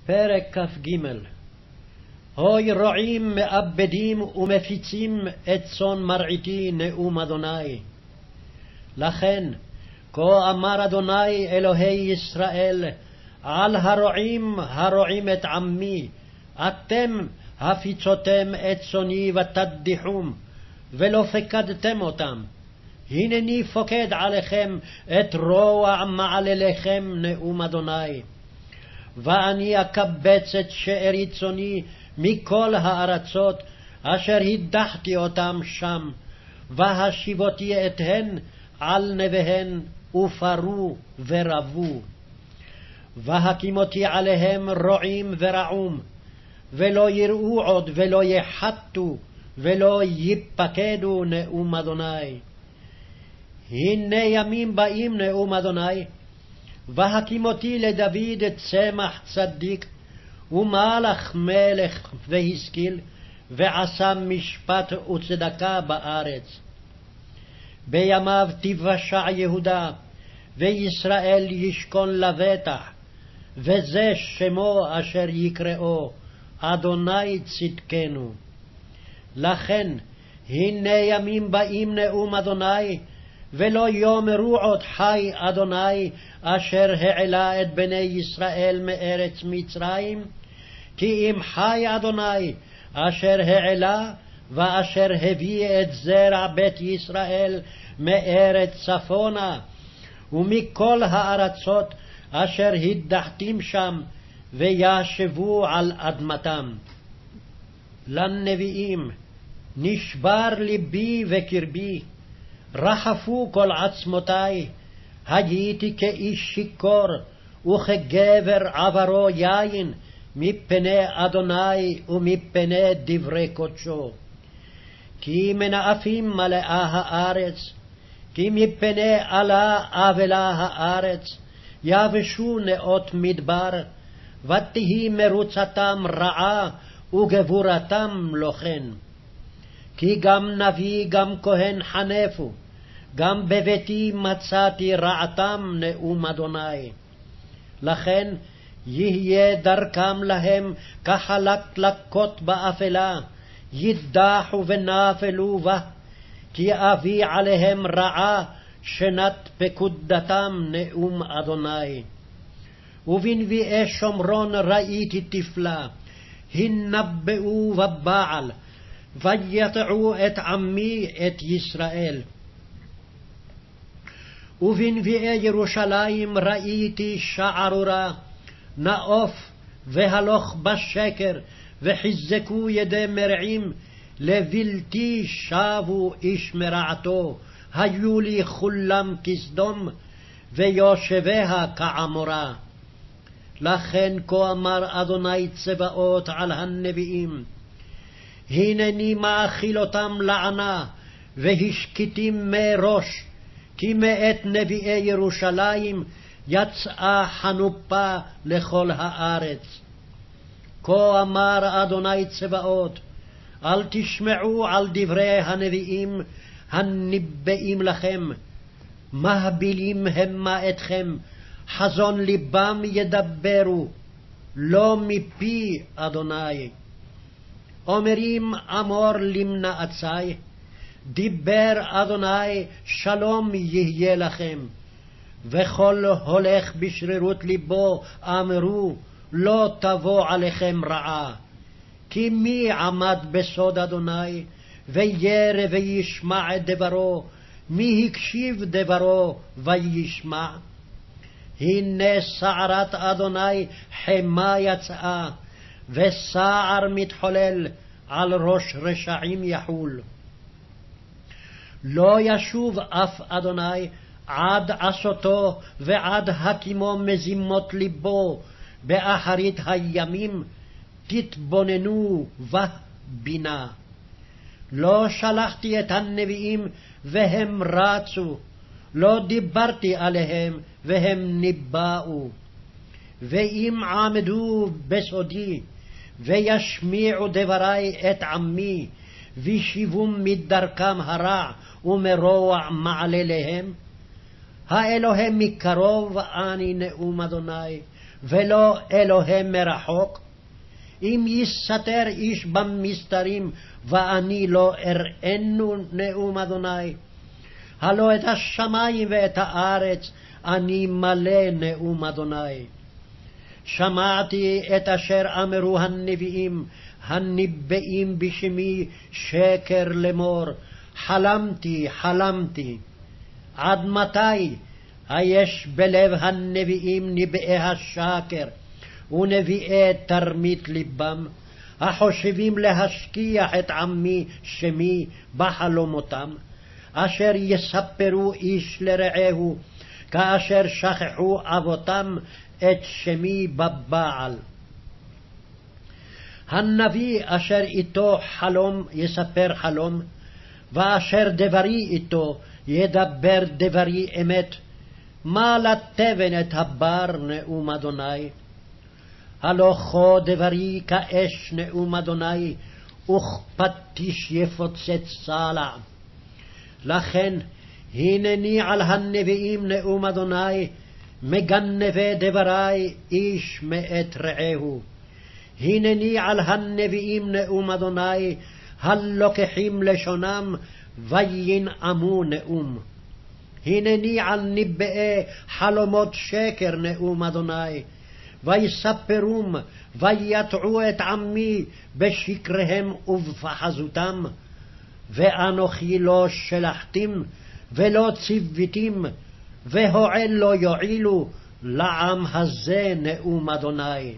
פרק כ"ג. הוי רועים מאבדים ומפיצים את צאן מרעיתי נאום אדוני. לכן כה אמר אדוני אלוהי ישראל, על הרועים את עמי, אתם הפיצותם את צאני ותדיחום, ולא פקדתם אותם. הנני פוקד עליכם את רוע מעלליכם נאום אדוני. ואני אקבץ את שארית צאני מכל הארצות אשר הדחתי אותם שם, והשיבותי אתהן על נביהן ופרו ורבו. והקימותי עליהם רועים ורעום, ולא יראו עוד ולא יחתו ולא ייפקדו נאום אדוני. הנה ימים באים נאום אדוני, והקימותי לדוד צמח צדיק, ומלך מלך והשכיל, ועשה משפט וצדקה בארץ. בימיו תיוושע יהודה, וישראל ישכון לבטח, וזה שמו אשר יקראו, אדוני צדקנו. לכן הנה ימים באים נאום אדוני, ולא יאמרו עוד חי אדוני אשר העלה את בני ישראל מארץ מצרים, כי אם חי אדוני אשר העלה ואשר הביא את זרע בית ישראל מארץ צפונה ומכל הארצות אשר הדחתים שם, וישבו על אדמתם. לנביאים נשבר ליבי וקרבי, רחפו כל עצמותי, הייתי כאיש שיכור וכגבר עברו יין, מפני אדוני ומפני דברי קודשו. כי מנאפים מלאה הארץ, כי מפני עלה אבלה הארץ, יבשו נאות מדבר, ותהי מרוצתם רעה וגבורתם לא כן. כי גם נביא גם כהן חנפו, גם בביתי מצאתי רעתם נאום אדוני. לכן יהיה דרכם להם כחלקלקות באפלה, ידחו ונפלו בה, כי אביא עליהם רעה שנת פקודתם נאום אדוני. ובנביאי שומרון ראיתי תפלה, הנבאו בבעל, ויטעו את עמי את ישראל. ובנביאי ירושלים ראיתי שערורה, נאוף והלוך בשקר, וחיזקו ידי מרעים, לבלתי שבו איש מרעתו, היו לי כולם כסדום, ויושביה כעמורה. לכן כה אמר אדוני צבאות על הנביאים, הנני מאכיל אותם לענה, והשקיטים מראש, כי מאת נביאי ירושלים יצאה חנופה לכל הארץ. כה אמר אדוני צבאות, אל תשמעו על דברי הנביאים הניבאים לכם, מהבילים המה אתכם, חזון ליבם ידברו, לא מפי אדוני. אומרים אמור למנעצי, דיבר אדוני שלום יהיה לכם. וכל הולך בשרירות ליבו אמרו, לא תבוא עליכם רעה. כי מי עמד בסוד אדוני, וירא וישמע את דברו, מי הקשיב דברו וישמע? הנה סערת אדוני חמה יצאה, וסער מתחולל על ראש רשעים יחול. לא ישוב אף אדוני עד עשותו ועד הקימו מזימות ליבו, באחרית הימים תתבוננו ובינה. לא שלחתי את הנביאים והם רצו, לא דיברתי עליהם והם ניבאו. ואם עמדו בסודי וישמיעו דברי את עמי, וישיבו מדרכם הרע ומרוע מעלליהם, האלוהים מקרוב אני נאום אדוני, ולא אלוהי מרחוק? אם יסתר איש במסתרים, ואני לא אראנו נאום אדוני? הלא את השמיים ואת הארץ אני מלא נאום אדוני. שמעתי את אשר אמרו הנביאים, הניבאים בשמי שקר לאמור, חלמתי, חלמתי. עד מתי היש בלב הנביאים נביאי השקר, ונביאי תרמית ליבם, החושבים להשכיח את עמי שמי בחלומותם, אשר יספרו איש לרעהו, כאשר שכחו אבותם את שמי בבעל. הנביא אשר איתו חלום יספר חלום, ואשר דברי איתו ידבר דברי אמת. מה לתבן את הבר נאום אדוני? הלא כה דברי כאש נאום אדוני, וכפטיש יפוצץ צלע. לכן הנני על הנביאים נאום אדוני, מגנבי דברי איש מאת רעהו. הנני על הנביאים נאום אדוני, הלוקחים לשונם וינאמו נאום. הנני על ניבאי חלומות שקר נאום אדוני, ויספרום ויטעו את עמי בשקריהם ובפחזותם. ואנוכי לא שלחתים ולא ציוויתים, והועל לא יועילו לעם הזה נאום אדוני.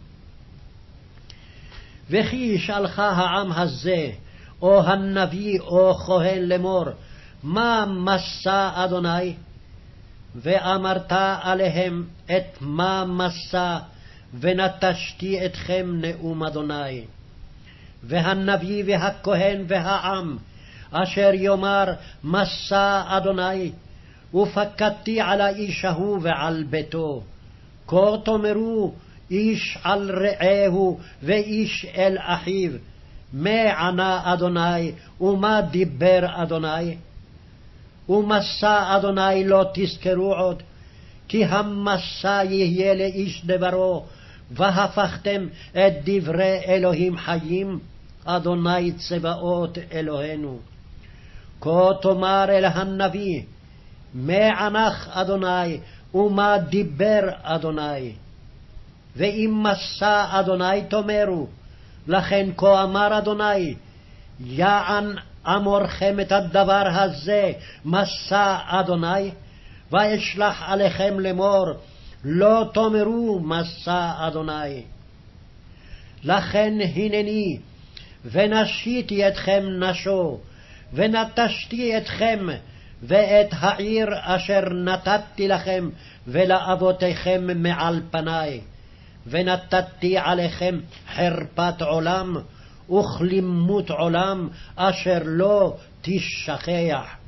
וכי ישאלך העם הזה, או הנביא או כהן לאמור, מה מסע אדוני? ואמרת עליהם את מה מסע, ונטשתי אתכם נאום אדוני. והנביא והכהן והעם, אשר יאמר מסע אדוני, ופקדתי על האיש ההוא ועל ביתו. כה תאמרו איש על רעהו ואיש אל אחיו, מה ענה אדוני ומה דיבר אדוני? ומסע אדוני לא תזכרו עוד, כי המסע יהיה לאיש דברו, והפכתם את דברי אלוהים חיים, אדוני צבאות אלוהינו. כה תאמר אל הנביא, מה ענך אדוני ומה דיבר אדוני? ואם מסע אדוני תאמרו, לכן כה אמר אדוני, יען אמורכם את הדבר הזה מסע אדוני, ואשלח עליכם לאמור, לא תאמרו מסע אדוני. לכן הנני, ונשיתי אתכם נשו, ונטשתי אתכם, ואת העיר אשר נתתי לכם ולאבותיכם מעל פניי, ונתתי עליכם חרפת עולם, וכלימות עולם אשר לא תשכח.